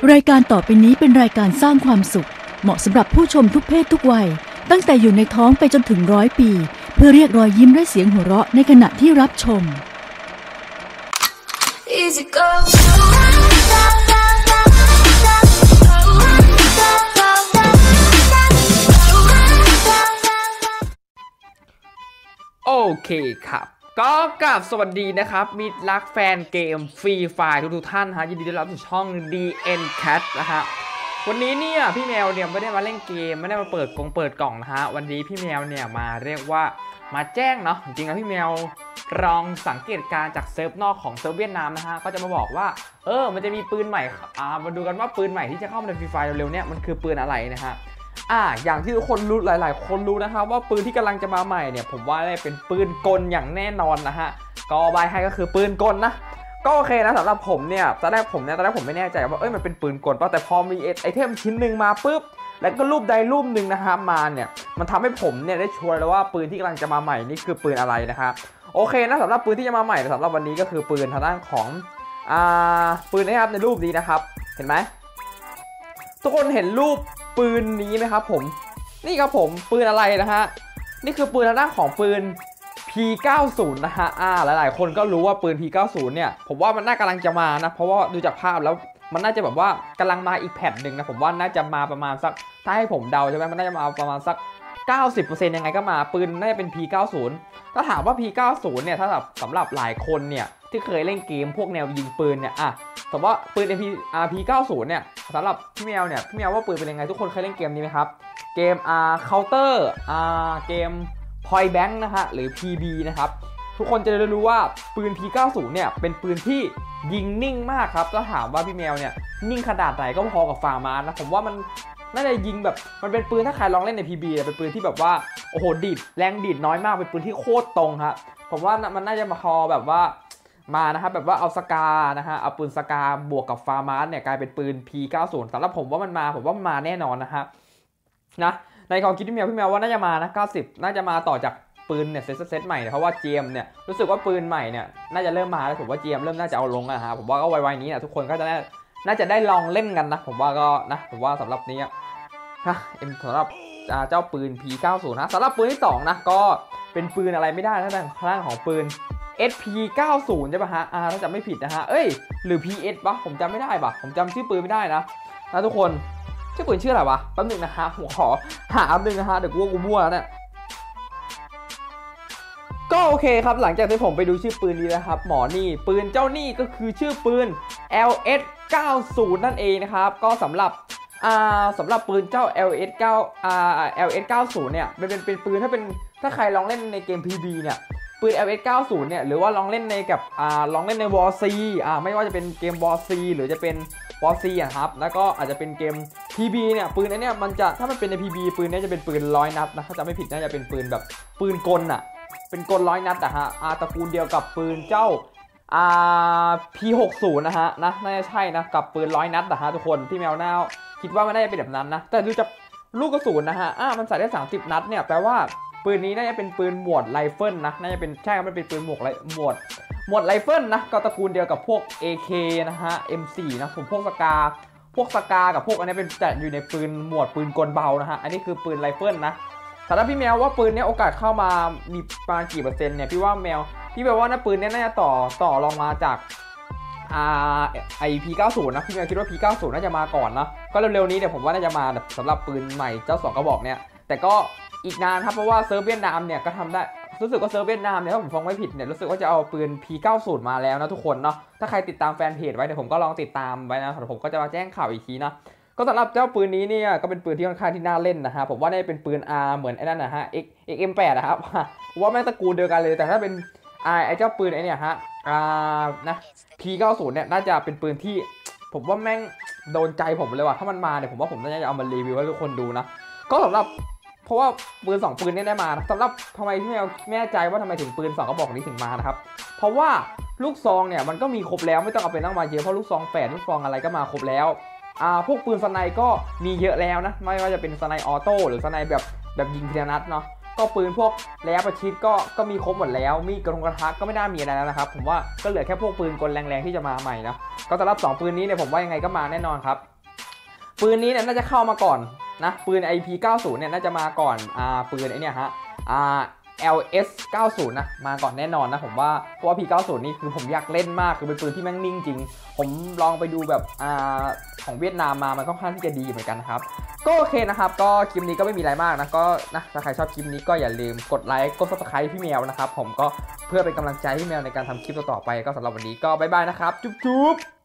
รายการต่อไปนี้เป็นรายการสร้างความสุขเหมาะสำหรับผู้ชมทุกเพศทุกวัยตั้งแต่อยู่ในท้องไปจนถึง100 ปีเพื่อเรียกรอยยิ้มและเสียงหัวเราะในขณะที่รับชมโอเคครับก็กราบสวัสดีนะครับมิตรรักแฟนเกมฟรีไฟร์ทุกท่านฮะยินดีต้อนรับสู่ช่อง DN Cat นะฮะวันนี้เนี่ยพี่แมวเนี่ยไม่ได้มาเล่นเกมไม่ได้มาเปิดกล่องนะฮะวันนี้พี่แมวเนี่ยมาเรียกว่ามาแจ้งเนาะจริงๆแล้วพี่แมวลองสังเกตการจากเซิร์ฟนอกของเซิร์ฟเวียดนามนะฮะก็จะมาบอกว่ามันจะมีปืนใหม่มาดูกันว่าปืนใหม่ที่จะเข้ามาในฟรีไฟร์เร็วๆเนี่ยมันคือปืนอะไรนะฮะอย่างที่ทุกคนรู้หลายๆคนรู้นะครับว่าปืนที่กำลังจะมาใหม่เนี่ยผมว่าได้เป็นปืนกลอย่างแน่นอนนะฮะก็ใบให้ก็คือปืนกลนะก็โอเคนะสำหรับผมเนี่ยตอนแรกผมไม่แน่ใจว่ามันเป็นปืนกลป่ะแต่พอมีไอเทมชิ้นหนึ่งมาปุ๊บแล้วก็รูปใดรูปหนึ่งนะฮะมาเนี่ยมันทำให้ผมเนี่ยได้ชัวร์แล้วว่าปืนที่กำลังจะมาใหม่นี่คือปืนอะไรนะครับโอเคนะสำหรับปืนที่จะมาใหม่สำหรับวันนี้ก็คือปืนทางด้านของปืนนะครับในรูปนี้นะครับเห็นไหมทุกคนเห็นรูปปืนนี้ไหมครับผมนี่ครับผมปืนอะไรนะฮะนี่คือปืนทางด้านของปืน P90 นะฮะหลายๆคนก็รู้ว่าปืน P90 เนี่ยผมว่ามันน่ากำลังจะมานะเพราะว่าดูจากภาพแล้วมันน่าจะแบบว่ากำลังมาอีกแผ่นหนึ่งนะผมว่าน่าจะมาประมาณสักถ้าให้ผมเดาใช่ไหมมันน่าจะมาประมาณสัก 90% ยังไงก็มาปืนน่าจะเป็น P90 ถ้าถามว่า P90 เนี่ยถ้าสำหรับหลายคนเนี่ยที่เคยเล่นเกมพวกแนวยิงปืนเนี่ยสมมติว่าปืน P90 เนี่ยสำหรับพี่แมวเนี่ยพี่แมวว่าปืนเป็นยังไงทุกคนเคยเล่นเกมนี้ไหมครับเกมCounter เกม Point Blank นะฮะหรือ PB นะครับทุกคนจะได้รู้ว่าปืน P90 เนี่ยเป็นปืนที่ยิงนิ่งมากครับถ้าถามว่าพี่แมวเนี่ยนิ่งขนาดไหนก็พอกับฟาร์มานะผมว่ามันน่าจะยิงแบบมันเป็นปืนถ้าใครลองเล่นใน PB เป็นปืนที่แบบว่าโอ้โหดีดแรงดีดน้อยมากเป็นปืนที่โคตรตรงครับผมว่ามันน่าจะมาพอแบบว่ามานะครับแบบว่าเอาสกานะฮะเอาปืนสกาบวกกับฟาร์มาเนี่ยกลายเป็นปืน P90 สำหรับผมว่ามันมาแน่นอนนะฮะนะในความคิดพี่แมวว่าน่าจะมานะ90น่าจะมาต่อจากปืนเนี่ยเซตใหม่เพราะว่า GM เนี่ยรู้สึกว่าปืนใหม่เนี่ยน่าจะเริ่มมาแล้วผมว่า GM เริ่มน่าจะเอาลงนะฮะผมว่าก็ไวๆนี้นะทุกคนก็จะน่าจะได้ลองเล่นกันนะผมว่าก็นะผมว่าสำหรับนี้สำหรับเจ้าปืน P90 นะสำหรับปืนที่2นะก็เป็นปืนอะไรไม่ได้นะทางข้างของปืน SP90 ใช่ป่ะฮะถ้าจำไม่ผิดนะฮะหรือ PS ปะผมจำไม่ได้ปะผมจำชื่อปืนไม่ได้นะทุกคนชื่อปืนชื่ออะไรวะแป๊บนึงนะฮะผมขอหาแป๊บนึงนะฮะเดี๋ยวกูมั่วแล้วเนี่ยก็โอเคครับหลังจากที่ผมไปดูชื่อปืนนี้นะครับหมอนี่ปืนเจ้านี่ก็คือชื่อปืน LS90 นั่นเองนะครับก็สำหรับปืนเจ้า LS90 เนี่ยเป็นปืนถ้าใครลองเล่นในเกม PB เนี่ยปืน LS90 เนี่ยหรือว่าลองเล่นในกับลองเล่นใน War C ไม่ว่าจะเป็นเกม War C หรือจะเป็น War C ครับแล้วก็อาจจะเป็นเกม PB เนี่ยปืนนี้เนี่ยมันจะถ้ามันเป็นใน PB ปืนนี้จะเป็นปืน100 นัดนะถ้าจำไม่ผิดน่าจะเป็นปืนแบบปืนกลเป็นกล100 นัดฮะตระกูลเดียวกับปืนเจ้าP60 นะฮะน่าจะใช่นะกับปืน100 นัดฮะทุกคนพี่แมวน่าคิดว่ามันน่าจะเป็นแบบนั้นนะแต่ดูจากลูกกระสุนนะฮะมันใส่ได้30 นัดเนี่ยแปลว่าปืนนี้น่าจะเป็นปืนหมวดไรเฟิลนะน่าจะเป็นใช่มันเป็นปืนหมวดไรเฟิลนะก็ตระกูลเดียวกับพวก AK นะฮะ M4 นะผมพวกสกากับพวกอันนี้เป็นจัดอยู่ในปืนหมวดปืนกลเบานะฮะอันนี้คือปืนไรเฟิลนะสำหรับพี่แมวว่าปืนนี้โอกาสเข้ามามีประมาณกี่เปอร์เซ็นต์เนี่ยพี่ว่าพี่แมวว่าปืนนี้น่าจะต่อรองมาจากP90 นะพี่แมวคิดว่า P90 น่าจะมาก่อนนะก็เร็วๆนี้เนี่ยผมว่าน่าจะมาสำหรับปืนใหม่เจ้า2กระบอกเนี่ยแต่ก็อีกนานครับเพราะว่าเซิร์ฟเวียดนามเนี่ยก็ทำได้รู้สึกว่าเซิร์ฟเวียดนามเนี่ยถ้าผมฟังไม่ผิดเนี่ยรู้สึกว่าจะเอาปืน P90 มาแล้วนะทุกคนเนาะถ้าใครติดตามแฟนเพจไว้เดี๋ยวผมก็ลองติดตามไว้นะผมก็จะมาแจ้งข่าวอีกทีนะก็สำหรับเจ้าปืนนี้เนี่ยก็เป็นปืนที่ค่อนข้างที่น่าเล่นนะฮะผมว่าได้เป็นปืน เหมือนไอ้นั่นนะฮะ XM8 นะครับว่าแม่งตระกูลเดียวกันเลยแต่ถ้าเป็นไอ้เจ้าปืนไอ้เนี่ยฮะนะ P90 เนี่ยน่าจะเป็นปืนที่ผมว่าแม่งโดนใจผมเลยว่ะถ้ามันมาเนี่ยผมว่าผมน่าจะเอามารีวิวให้ทุกคนดูนะก็สำหรับเพราะว่าปืน2ปืนนี้ได้มานะสำหรับทำไมที่แม่ใจว่าทำไมถึงปืน2กระบอกนี้ถึงมานะครับเพราะว่าลูกซองเนี่ยมันก็มีครบแล้วไม่ต้องเอาไปนั่งมาเยอะเพราะลูกซองแฝดลูกซองอะไรก็มาครบแล้วพวกปืนสไนก็มีเยอะแล้วนะไม่ว่าจะเป็นสไนออโต้หรือสไนแบบยิงทีละนัดเนาะก็ปืนพวกแล้วประชิดก็มีครบหมดแล้วมีกระทะก็ไม่น่ามีอะไรแล้วนะครับผมว่าก็เหลือแค่พวกปืนกลแรงๆที่จะมาใหม่นะก็สำหรับ2ปืนนี้เนี่ยผมว่ายังไงก็มาแน่นอนครับปืนนี้เนี่ยน่าจะเข้ามาก่อนนะปืน IP90 เนี่ยน่าจะมาก่อนปืนไอเนี่ยฮะLS90 นะมาก่อนแน่นอนนะผมว่าเพราะว่า P90 นี่คือผมอยากเล่นมากคือเป็นปืนที่แม่งนิ่งจริงผมลองไปดูแบบของเวียดนามมามันค่อนข้างที่จะดีเหมือนกันครับก็โอเคนะครับก็คลิปนี้ก็ไม่มีอะไรมากนะก็นะถ้าใครชอบคลิปนี้ก็อย่าลืมกดไลค์กด Subscribe พี่แมวนะครับผมก็เพื่อเป็นกำลังใจให้พี่แมวในการทำคลิปต่อๆไปก็สำหรับวันนี้ก็บ๊ายบายนะครับจุ๊บ